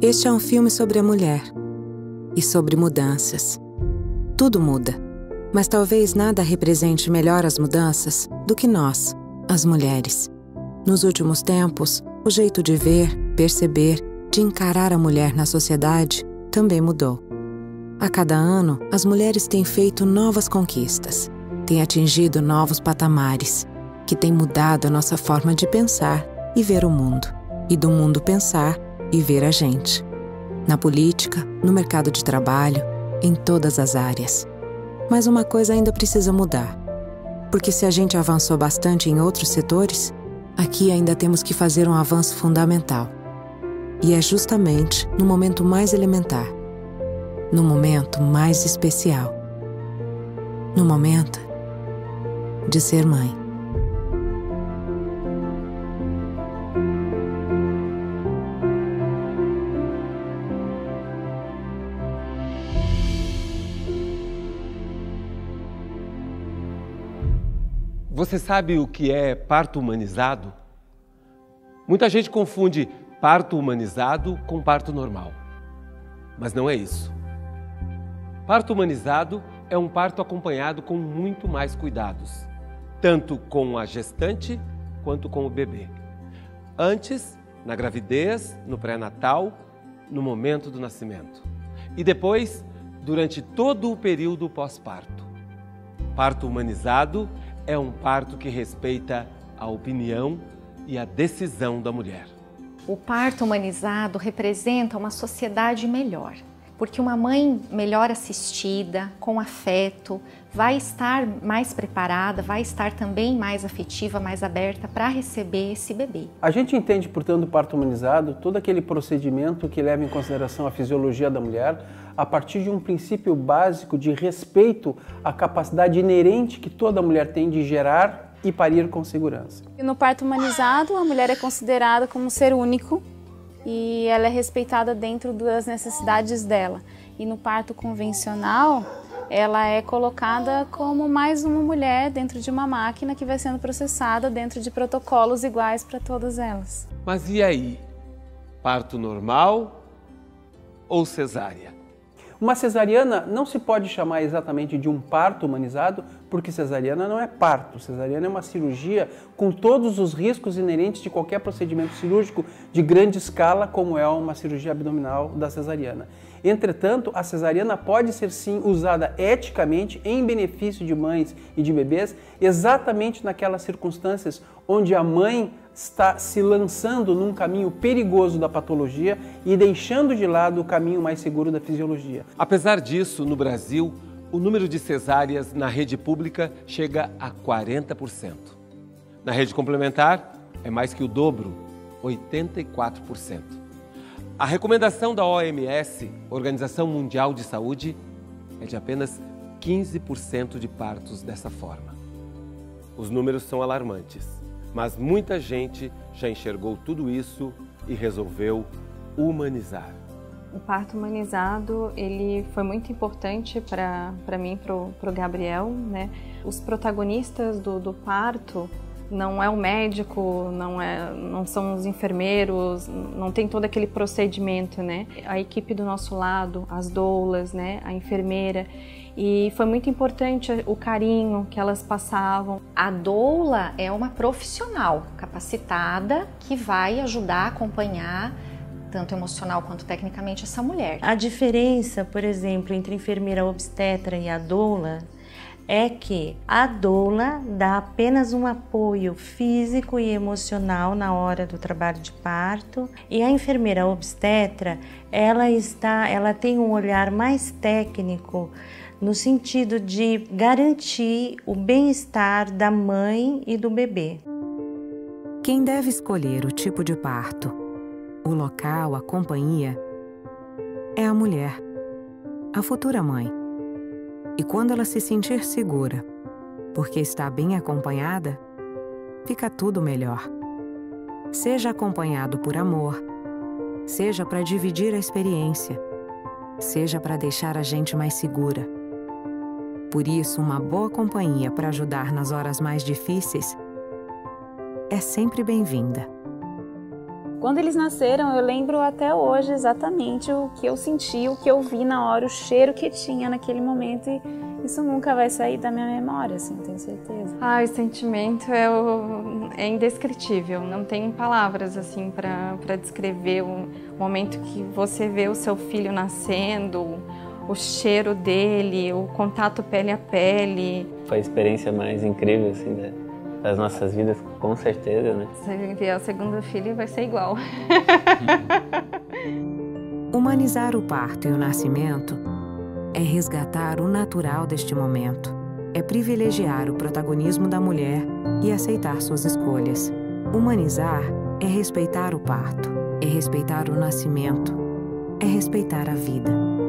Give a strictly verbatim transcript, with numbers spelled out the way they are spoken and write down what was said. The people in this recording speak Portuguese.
Este é um filme sobre a mulher e sobre mudanças. Tudo muda, mas talvez nada represente melhor as mudanças do que nós, as mulheres. Nos últimos tempos, o jeito de ver, perceber, de encarar a mulher na sociedade também mudou. A cada ano, as mulheres têm feito novas conquistas, têm atingido novos patamares, que têm mudado a nossa forma de pensar e ver o mundo, e do mundo pensar e ver a gente. Na política, no mercado de trabalho, em todas as áreas. Mas uma coisa ainda precisa mudar, porque se a gente avançou bastante em outros setores, aqui ainda temos que fazer um avanço fundamental. E é justamente no momento mais elementar, no momento mais especial, no momento de ser mãe. Você sabe o que é parto humanizado? Muita gente confunde parto humanizado com parto normal. Mas não é isso. Parto humanizado é um parto acompanhado com muito mais cuidados, tanto com a gestante quanto com o bebê. Antes, na gravidez, no pré-natal, no momento do nascimento. E depois, durante todo o período pós-parto. Parto humanizado é um parto que respeita a opinião e a decisão da mulher. O parto humanizado representa uma sociedade melhor, porque uma mãe melhor assistida, com afeto, vai estar mais preparada, vai estar também mais afetiva, mais aberta para receber esse bebê. A gente entende, portanto, o parto humanizado, todo aquele procedimento que leva em consideração a fisiologia da mulher, a partir de um princípio básico de respeito à capacidade inerente que toda mulher tem de gerar e parir com segurança. No parto humanizado, a mulher é considerada como um ser único e ela é respeitada dentro das necessidades dela. E no parto convencional, ela é colocada como mais uma mulher dentro de uma máquina que vai sendo processada dentro de protocolos iguais para todas elas. Mas e aí? Parto normal ou cesárea? Uma cesariana não se pode chamar exatamente de um parto humanizado, porque cesariana não é parto. Cesariana é uma cirurgia com todos os riscos inerentes de qualquer procedimento cirúrgico de grande escala, como é uma cirurgia abdominal da cesariana. Entretanto, a cesariana pode ser sim usada eticamente em benefício de mães e de bebês, exatamente naquelas circunstâncias onde a mãe está se lançando num caminho perigoso da patologia e deixando de lado o caminho mais seguro da fisiologia. Apesar disso, no Brasil, o número de cesáreas na rede pública chega a quarenta por cento. Na rede complementar, é mais que o dobro, oitenta e quatro por cento. A recomendação da O M S, Organização Mundial de Saúde, é de apenas quinze por cento de partos dessa forma. Os números são alarmantes, mas muita gente já enxergou tudo isso e resolveu humanizar. O parto humanizado, ele foi muito importante para para mim, para o Gabriel, né? Os protagonistas do, do parto não é o médico, não, é, não são os enfermeiros, não tem todo aquele procedimento, né? A equipe do nosso lado, as doulas, né? A enfermeira. E foi muito importante o carinho que elas passavam. A doula é uma profissional capacitada que vai ajudar a acompanhar tanto emocional quanto tecnicamente essa mulher. A diferença, por exemplo, entre a enfermeira obstetra e a doula é que a doula dá apenas um apoio físico e emocional na hora do trabalho de parto, e a enfermeira obstetra, ela está, ela tem um olhar mais técnico no sentido de garantir o bem-estar da mãe e do bebê. Quem deve escolher o tipo de parto, o local, a companhia, é a mulher, a futura mãe. E quando ela se sentir segura, porque está bem acompanhada, fica tudo melhor. Seja acompanhado por amor, seja para dividir a experiência, seja para deixar a gente mais segura. Por isso, uma boa companhia para ajudar nas horas mais difíceis é sempre bem-vinda. Quando eles nasceram, eu lembro até hoje exatamente o que eu senti, o que eu vi na hora, o cheiro que tinha naquele momento, e isso nunca vai sair da minha memória, assim, tenho certeza. Ah, o sentimento é, o, é indescritível, não tem palavras assim para descrever o momento que você vê o seu filho nascendo, o cheiro dele, o contato pele a pele. Foi a experiência mais incrível assim, da, das nossas vidas, com certeza, né? Se vier o segundo filho, vai ser igual. Humanizar o parto e o nascimento é resgatar o natural deste momento. É privilegiar o protagonismo da mulher e aceitar suas escolhas. Humanizar é respeitar o parto, é respeitar o nascimento, é respeitar a vida.